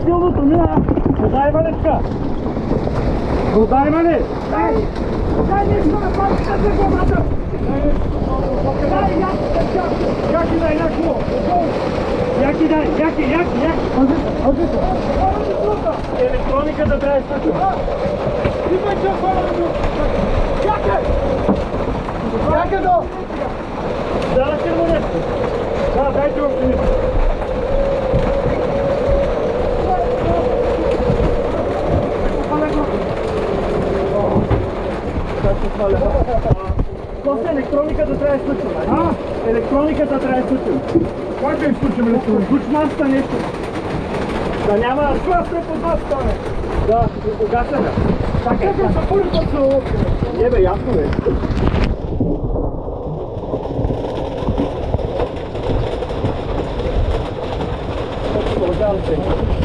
силното, мина! Вода има ли така? Вода има ли? Дай нещо на пачката за главата! Яки дай някакво! Яки дай, яки! Електрониката трябва да изключим. Има че хора да го... Яке до! Дадах ли му нещо? Да, дайте му нещо. После електрониката трябва да изключим. Електрониката трябва да изключим. Как да изключим електрониката? Ключ масата нещо. Да няма... Това сте под вас стане! Да, угасяме. Така да са първи път са лодки. Не бе, ясно бе. Продължавам се.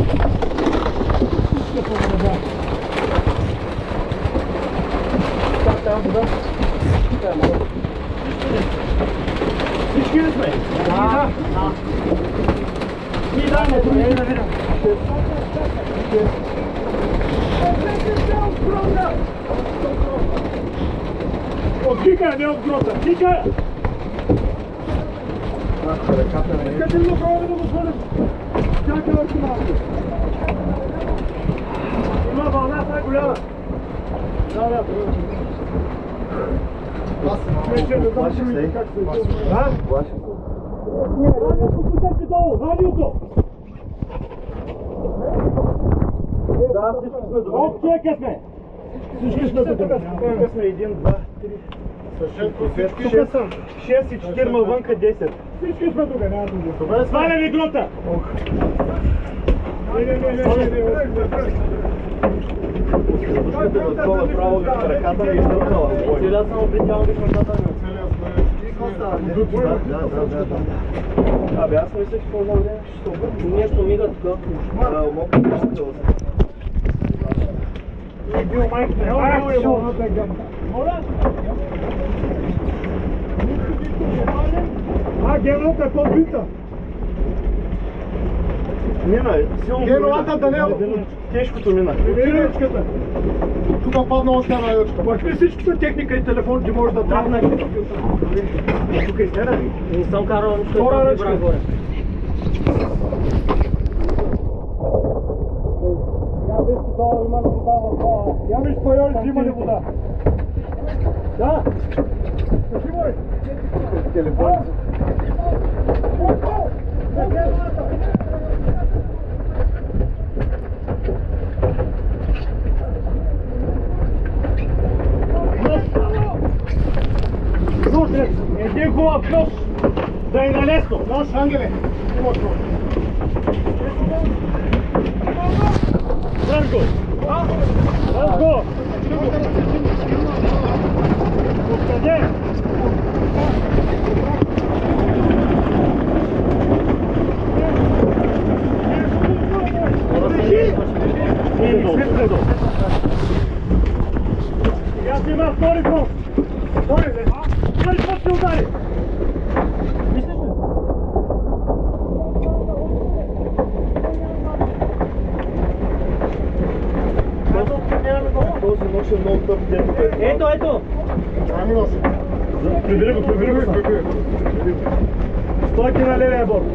Там вода. Всички ли сме? Да. И даме, да видим. От тика, не от грота. Тика! Къде ли направи да го свалим? Чакай още малко. Има вълна, това е голяма. Да. Вече не знам, как се А? Послушайте долу, радиото! Да, всички сме добре. Колко човека сме? Всички сме тук. Тук сме 1, 2, 3, 6 и 4 вънка 10. Всички сме тук, няма други. Добре, сваля ви грота! Това право ръката ми издъркала. Целя само притягваш ръката ми. Абе, аз мисля, че по-добре време ще се обърне. Нещо мига тук. И бил майката. Моля? Гено, какво бита? Мина, силно Геновата да не е... Тежкото мина. Речката. Тук падна още една ячка. Махни всичката техника и телефон, че може да тръгне. Тук изтера ли? Не съм карал нищо. Втора ръчка. Я виж, че долу има ли вода в това. Я виж, пайолите има ли вода? Да. Кажи, Телефон. Нож, един хубав нож, да е налесно. Нож, ангеле. Имаш нож. Дръж го. Дръж го. Откъде? Сега си има втори път. Втори път си удари. Мислиш ли? Този нож е много тъп, дето бе. Ето! Ами нож. Прибери го. Стойки на левия борт.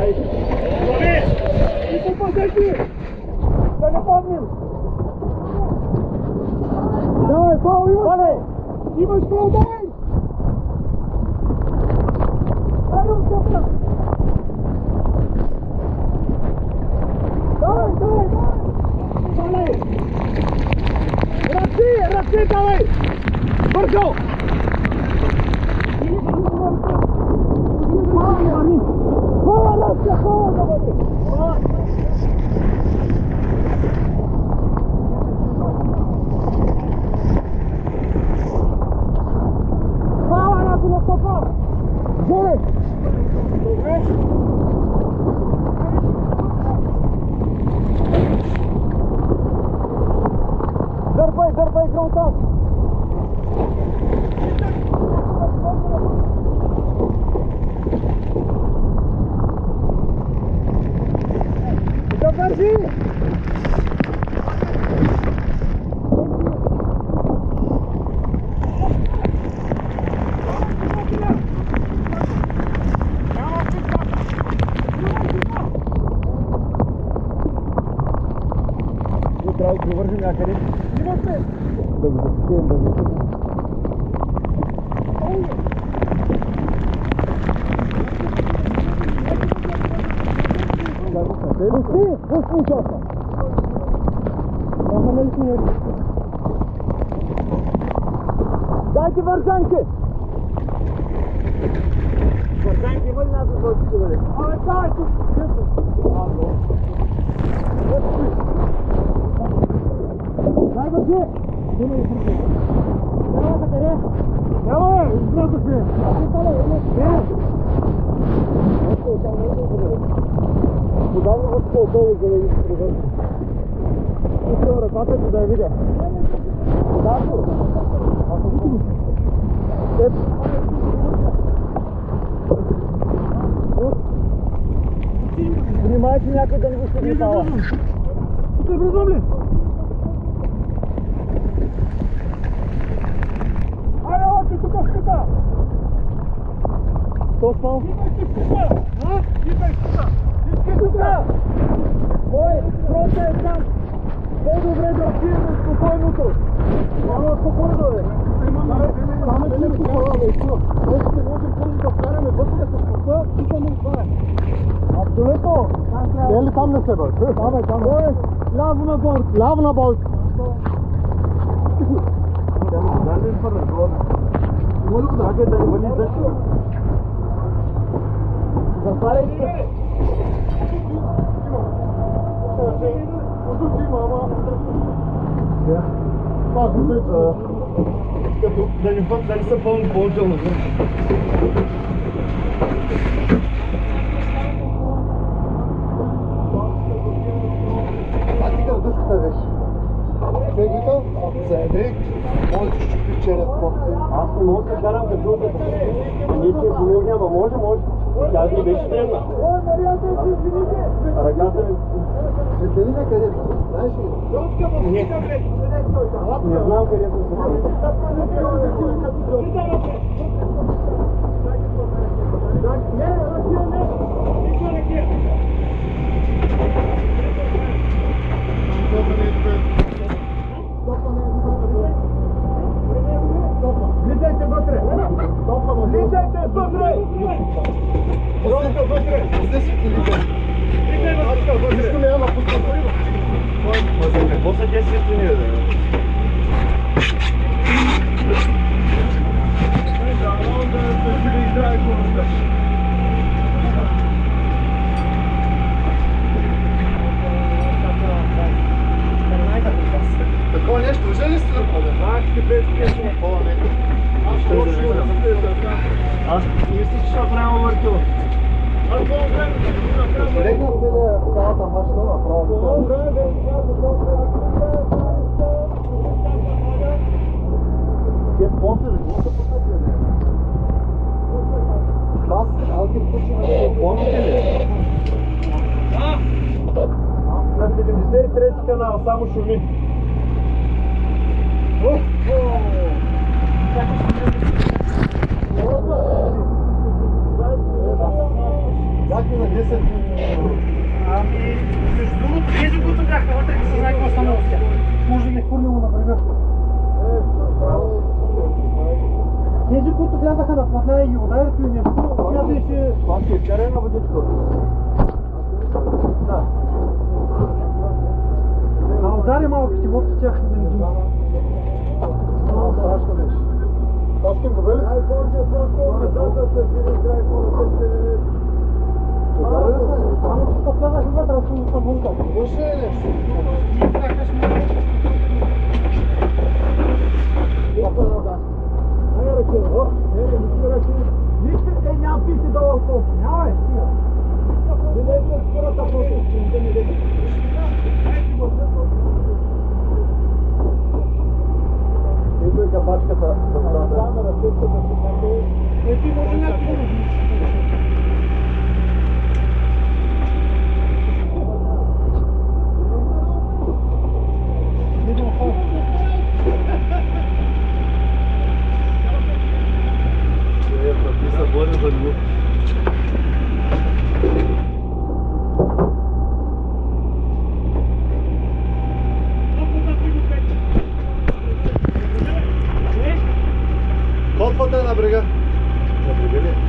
И попадайте! Да не помним! Давай, Павел, имаш! Имаш Павел, давай! Давай! Ръци, давай! Бързо! Дърпай гронта! Да държи! Трябва да провържим някъде. Да го запустим, да го запустим. Пусти чоста! Дайте вързанки! Вързанки има ли нас да бъдете да бъде? Дай тук! Дай бъде! Няма къде? Няма бе! Изгледах бе! Подай ми вътре отдолу, за да ви се превърна. Искам ръката ти да я видя. Подай го! Ако видим. Внимай, че някой да не го ще става. Тук е бързом ли? Айде, още тук в кута! Що става? Идвай си в кута! Идвай в кута! Всички тука! Ой, просто е там! По-добре да отидем спокойното! Няма спокойно, бе! Там е всичко хора, бе, чува! Може да можем първо да вкараме вътре с кута и да му това е! Абсолютно! Не е ли там на себе? Там е, там е! Ляво на борт! Ляво на борт! Дай да изпърна, горе! Има ли го да? Да не вали дъжда! Затваряй се! Като да не са пълни допълнително. А ти къде дъската беше? Бегвито, ако заеде, може да щупи череп. Аз не мога да карам като жълтата. Ние че помогне, ама може. Тя не беше тревна. Ой, Марията, си извините! Ръката ми... Светели ме къде? Знаеш ли? Не знам къде съм Влизайте вътре! Влизайте вътре! Ронка вътре! Къде си влизай? Влизай вътре! Нищо няма пускам. За какво са те светлини, бе? Такова нещо, уже ли сте да поде? Аз мисля, че ще направим въртил. Легна цялата машина направо. Те после да го да покажем. Аз алки почина. Помните ли? На 73 канал, само шуми. бяхме на 10. Ами, между другото, тези, които бяха вътре, не се знае какво станало с тях. Може да ги е хвърлило, например. Тези, които влязаха на платна и ги ударят или нещо, смяташе... Това си е черена водичка. Да. А удари малките водки, тях да не думава. Много страшно беше. Таским го бели? Ама че то влязаха вътре, аз съм вънка. Външе е нещо. Ние бяха сме... Няма писти долу в колко. Няма е, стига. Не дайте скората после. Не дайте. Ето е кабачката. Ето може някакво да ги... Колпата е на брега. На брега ли?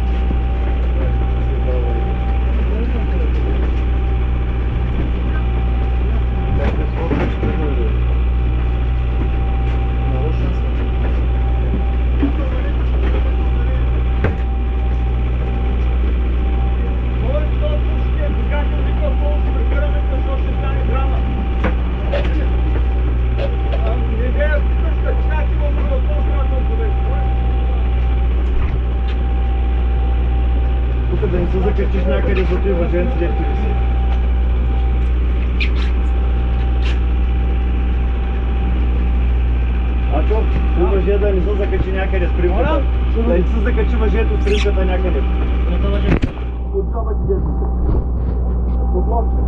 Да не се закачиш някъде зато и въженци, дето ли си. Ачо, въже да не се закачи някъде с примката. Да не се закачи въжето с примката някъде. Отзова ти десните. Подловче.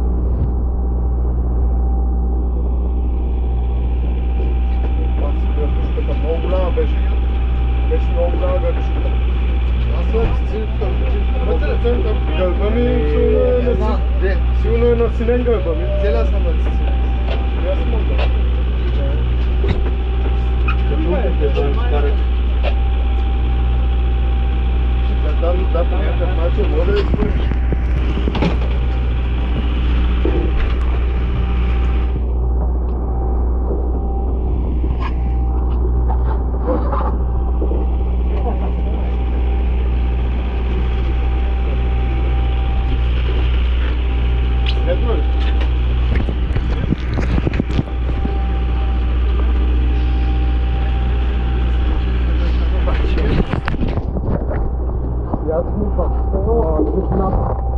Това си градушката много голяма беше. Беше много голяма градушката. Аз съм център. Гълба ми силно е насилен гълба ми. Целя съм на цици. Аз съм от гълба. Да, по някакъв начин може да изпълниш. Ето ли? Я смутвам.